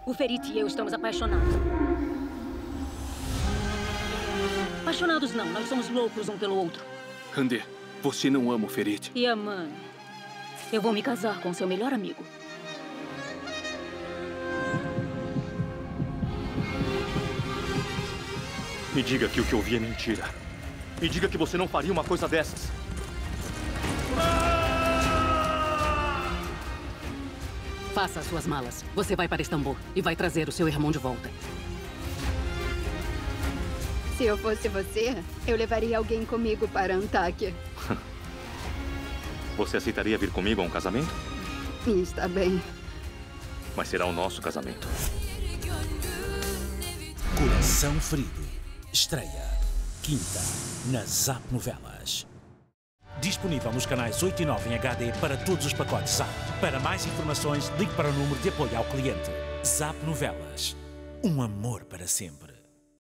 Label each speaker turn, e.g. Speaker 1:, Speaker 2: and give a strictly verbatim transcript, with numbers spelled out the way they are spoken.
Speaker 1: O Ferit e eu estamos apaixonados. Apaixonados não, nós somos loucos um pelo outro.
Speaker 2: Hande, você não ama o Ferit.
Speaker 1: Yaman, eu vou me casar com seu melhor amigo.
Speaker 3: Me diga que o que eu vi é mentira. Me diga que você não faria uma coisa dessas.
Speaker 4: Faça as suas malas. Você vai para Istambul e vai trazer o seu irmão de volta.
Speaker 5: Se eu fosse você, eu levaria alguém comigo para Antáquia.
Speaker 3: Você aceitaria vir comigo a um casamento?
Speaker 5: Está bem.
Speaker 3: Mas será o nosso casamento.
Speaker 6: Coração Ferido. Estreia quinta na Zap Novelas. Disponível nos canais oito e nove em H D para todos os pacotes Zap. Para mais informações, ligue para o número de apoio ao cliente. Zap Novelas. Um amor para sempre.